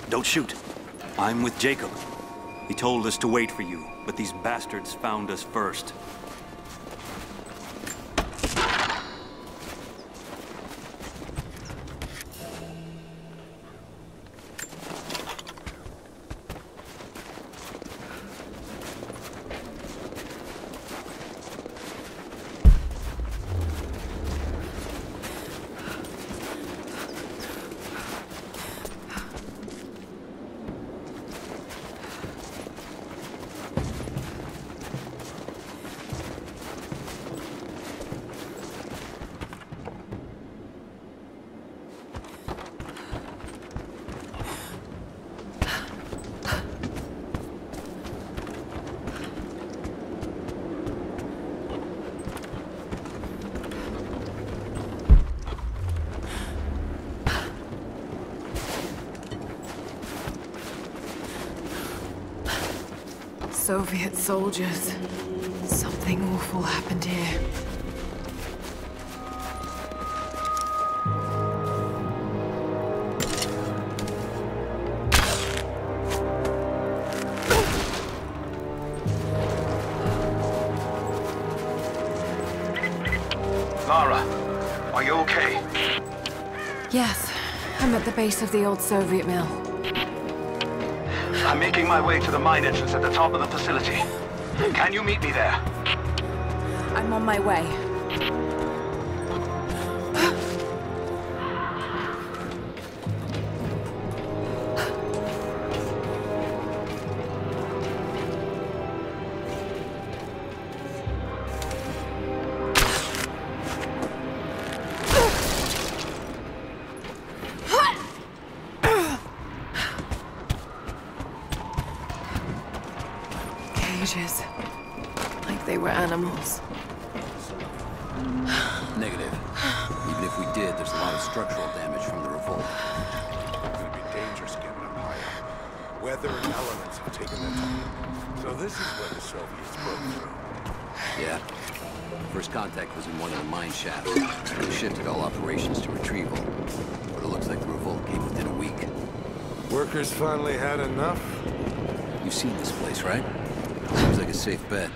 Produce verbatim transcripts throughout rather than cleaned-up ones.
Don't shoot. I'm with Jacob. He told us to wait for you, but these bastards found us first. Soviet soldiers. Something awful happened here. Lara, are you okay? Yes, I'm at the base of the old Soviet mill. I'm making my way to the mine entrance at the top of the facility. Can you meet me there? I'm on my way. Cages. Like they were animals. Negative. Even if we did, there's a lot of structural damage from the revolt. It's gonna be dangerous getting up higher. Weather and elements have taken their toll. So this is where the Soviets broke through. Yeah. First contact was in one of the mine shafts. We shifted all operations to retrieval. But it looks like the revolt came within a week. Workers finally had enough? You've seen this place, right? Seems like a safe bet.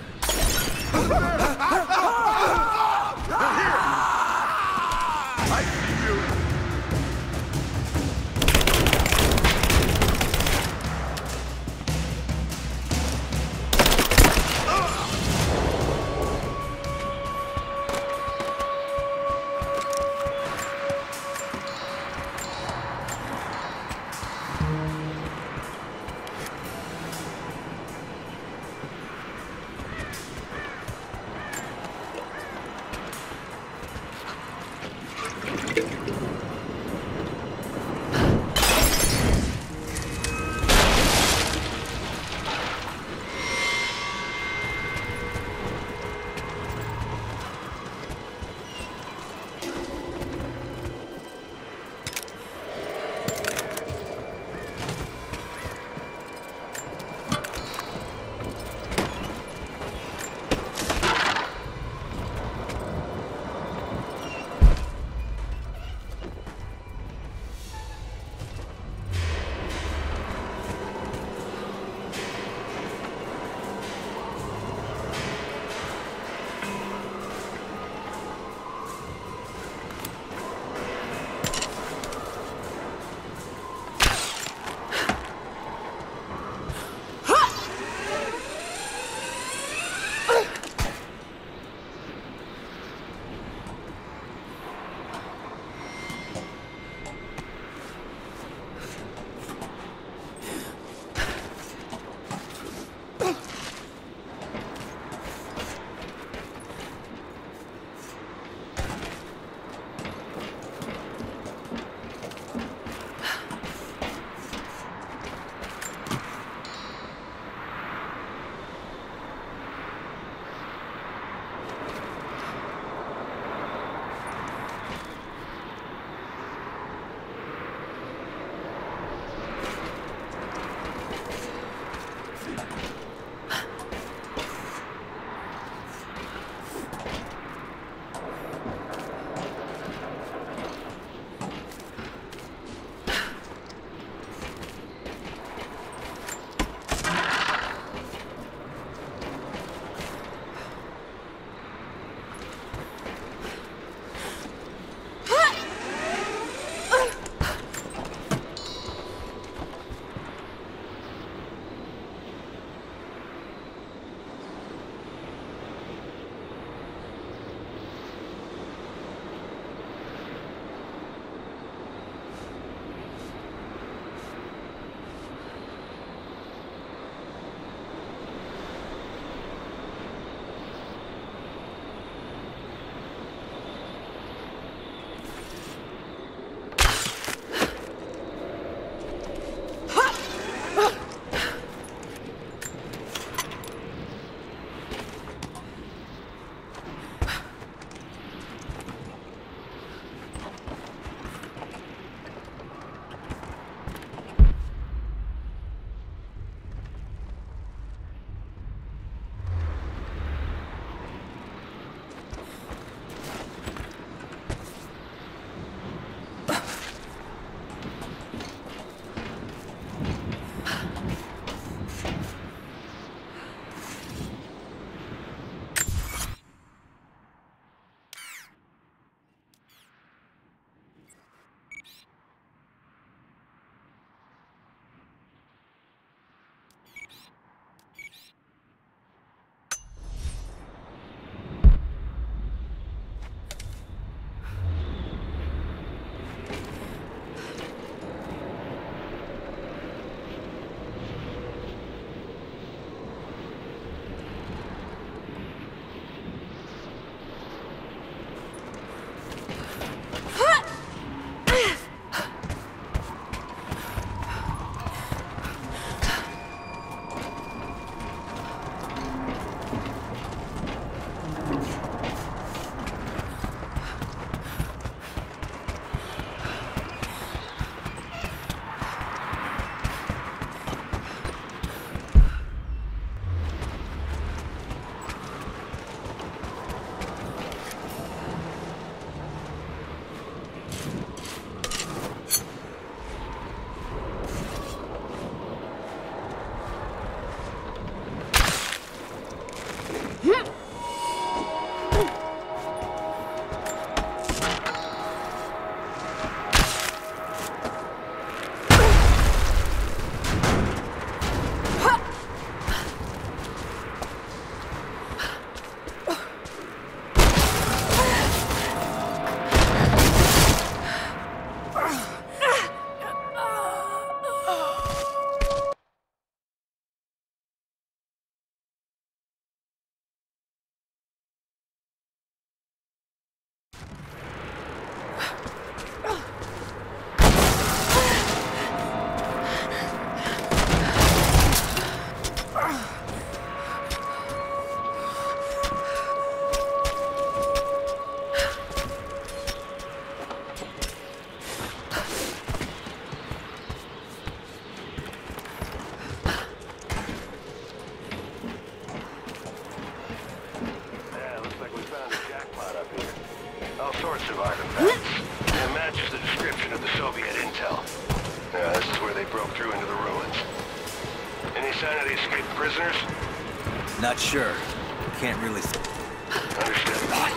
sign of the escaped prisoners? Not sure. Can't really... Understood.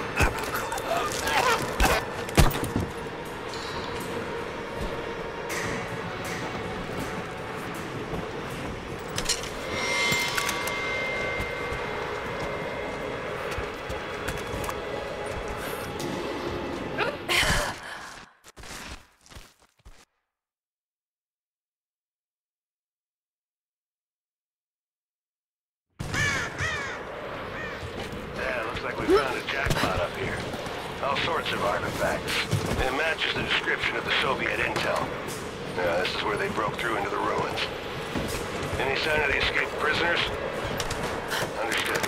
Looks like we found a jackpot up here. All sorts of artifacts. It matches the description of the Soviet intel. Yeah, this is where they broke through into the ruins. Any sign of the escaped prisoners? Understood.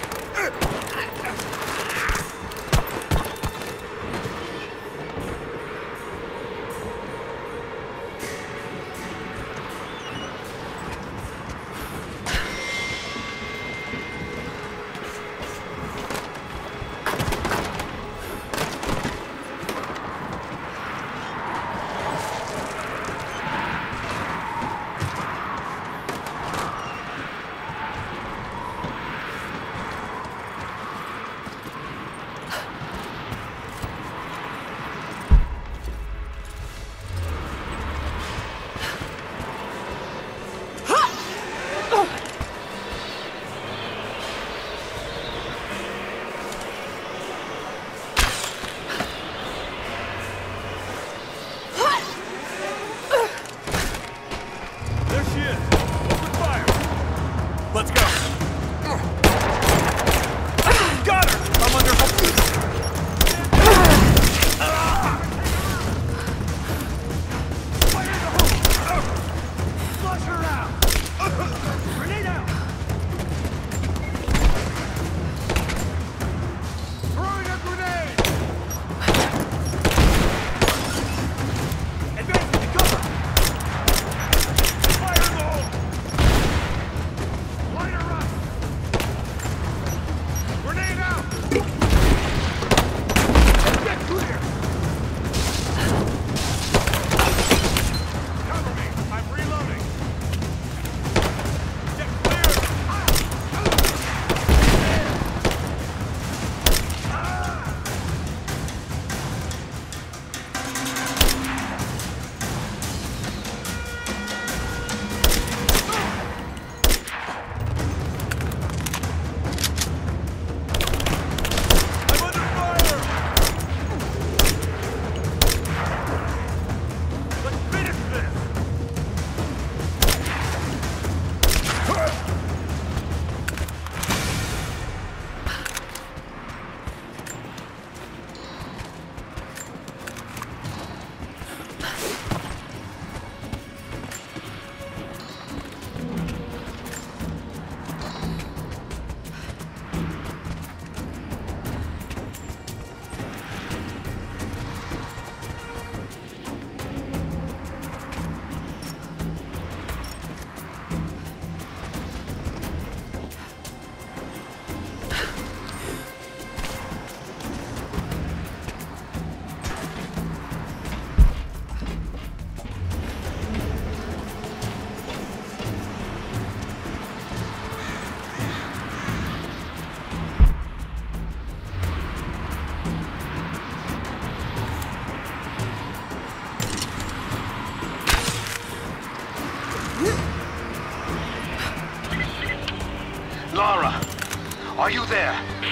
Lara, are you there?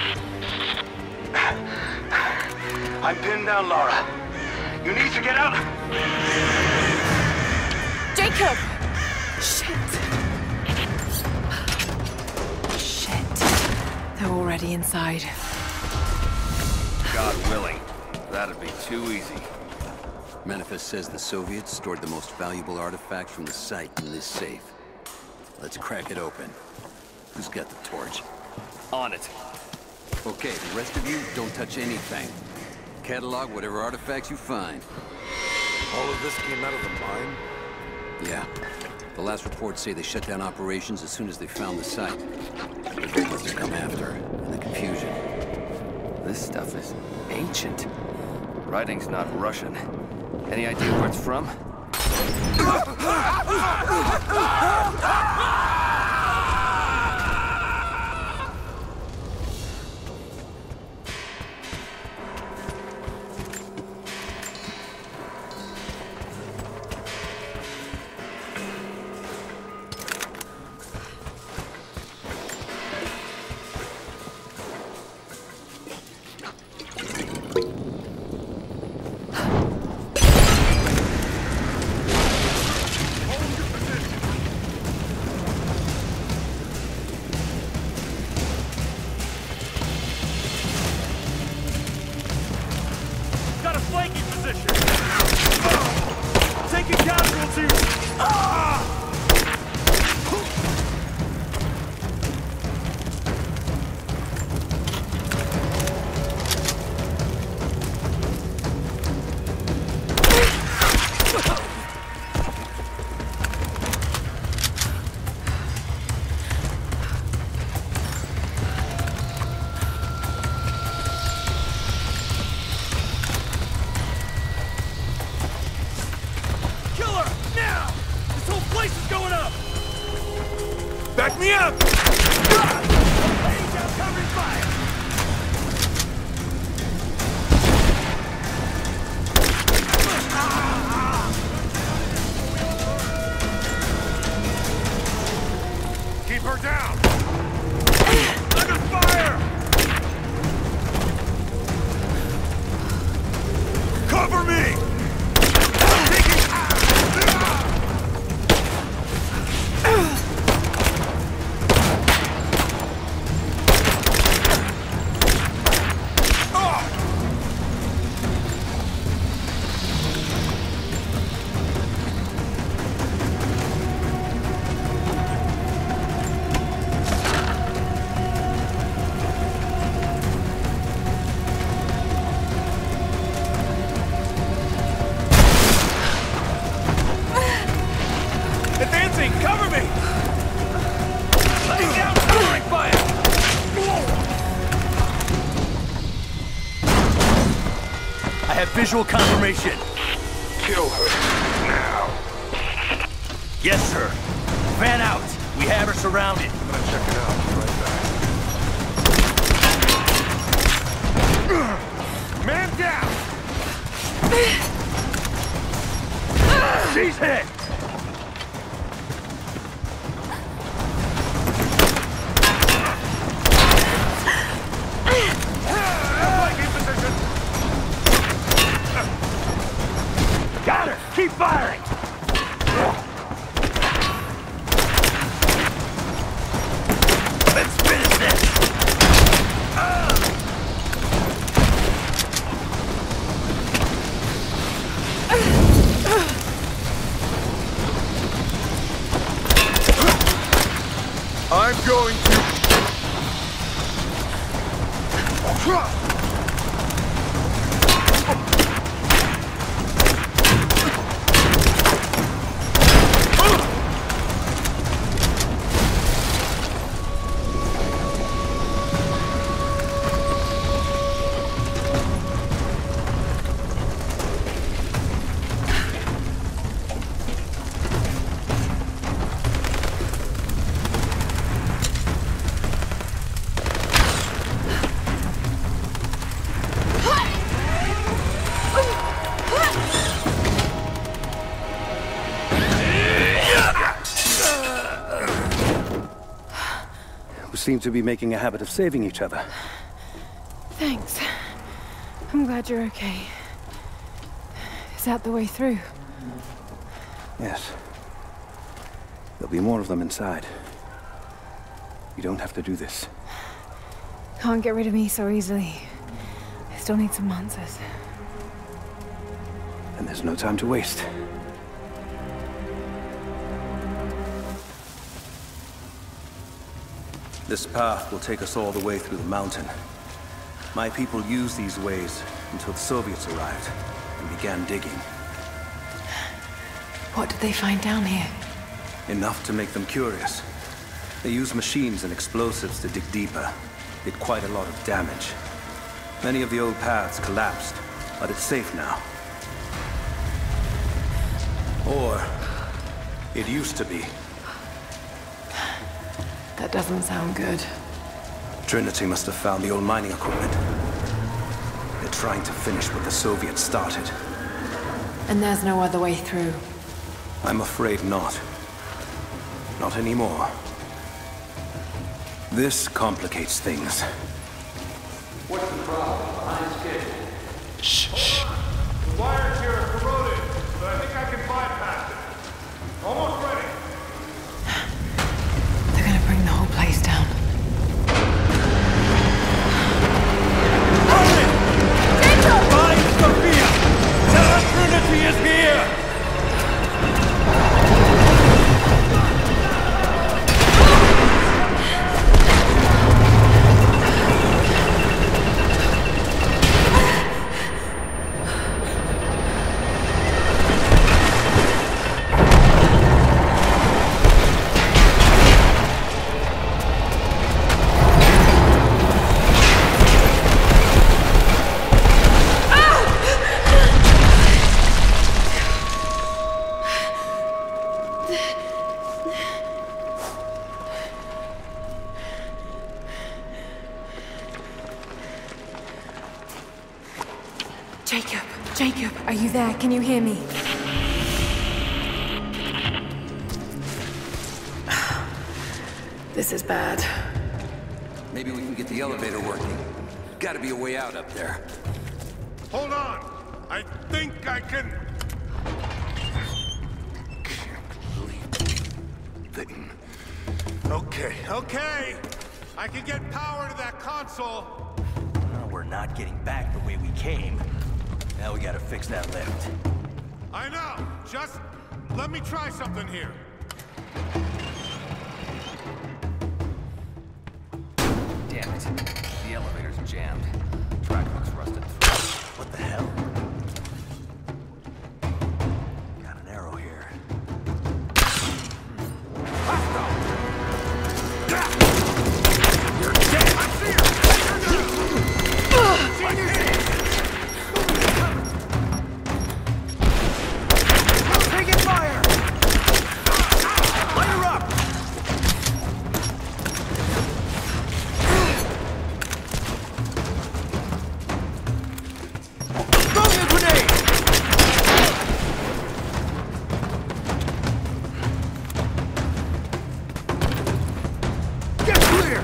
I'm pinned down, Lara. You need to get out. Jacob! Shit. Shit. They're already inside. God willing. That'd be too easy. Manifest says the Soviets stored the most valuable artifacts from the site in this safe. Let's crack it open. Who's got the torch? On it. Okay, the rest of you, don't touch anything. Catalog whatever artifacts you find. All of this came out of the mine? Yeah. The last reports say they shut down operations as soon as they found the site. The big ones to come after, in the confusion. This stuff is ancient. Writing's not Russian. Any idea where it's from? Back me up! Keep her down! Under fire! Cover me! Cover me! Laying down covering fire! I have visual confirmation. Kill her. Now. Yes, sir. Fan out. We have her surrounded. I'm gonna check it out. Be right back. Man down! She's hit! Got her! Keep firing! Let's finish this! I'm going to... Seem to be making a habit of saving each other. Thanks. I'm glad you're okay. Is that the way through? Yes. There'll be more of them inside. You don't have to do this. Can't get rid of me so easily. I still need some answers. And there's no time to waste. This path will take us all the way through the mountain. My people used these ways until the Soviets arrived and began digging. What did they find down here? Enough to make them curious. They used machines and explosives to dig deeper. Did quite a lot of damage. Many of the old paths collapsed, but it's safe now. Or it used to be. That doesn't sound good. Trinity must have found the old mining equipment. They're trying to finish what the Soviets started. And there's no other way through? I'm afraid not. Not anymore. This complicates things. What's the problem? Behind schedule. Shh, shh. The wires here are corroded, but I think I can bypass it. Almost ready. They're gonna bring the whole place down. Hurry! Find Sophia! Tell her Trinity is here! Jacob, are you there? Can you hear me? This is bad. Maybe we can get the elevator working. Gotta be a way out up there. Hold on! I think I can... Can't believe the thing. Okay, okay! I can get power to that console! Well, we're not getting back the way we came. Now we gotta fix that lift. I know! Just let me try something here. Damn it. The elevator's jammed. Track looks rusted through. What the hell? Got an arrow here. You're dead! I see her! Taking fire! Light her up! Throwing a grenade! Get clear!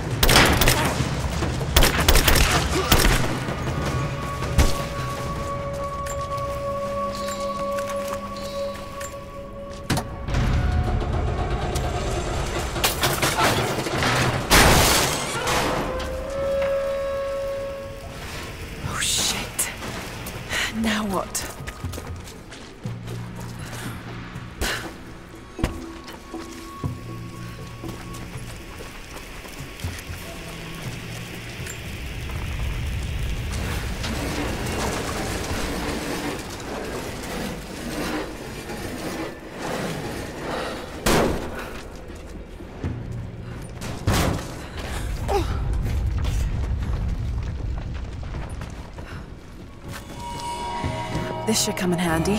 Oh shit. Now what? This should come in handy.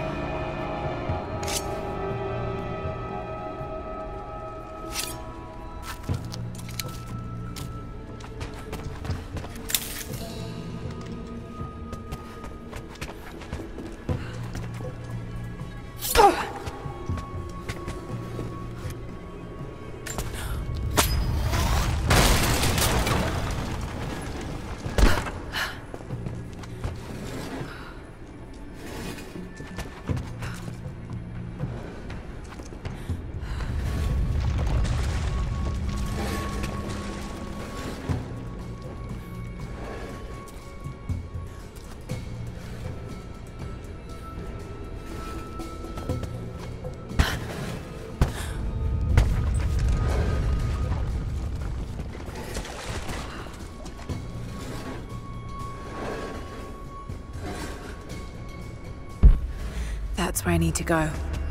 That's where I need to go.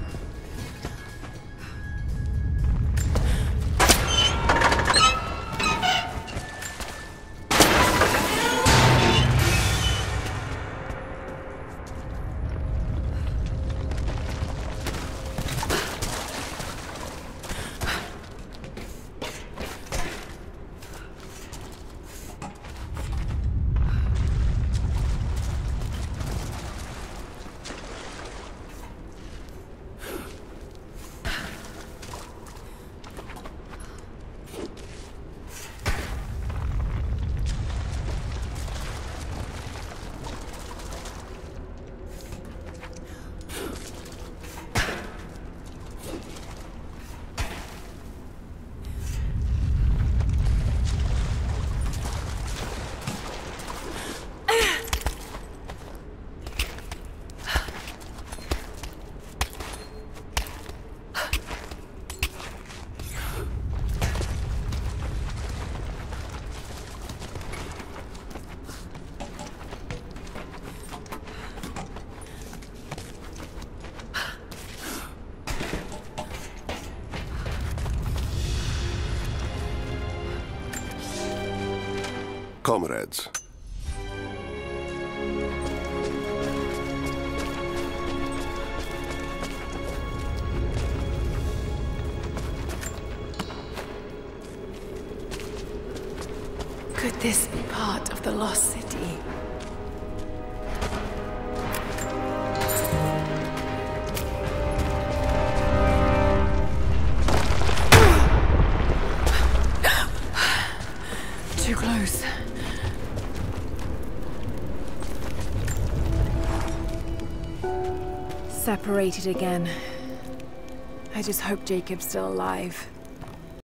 Comrades. Could this be part of the lost city? Too close. Separated again. I just hope Jacob's still alive.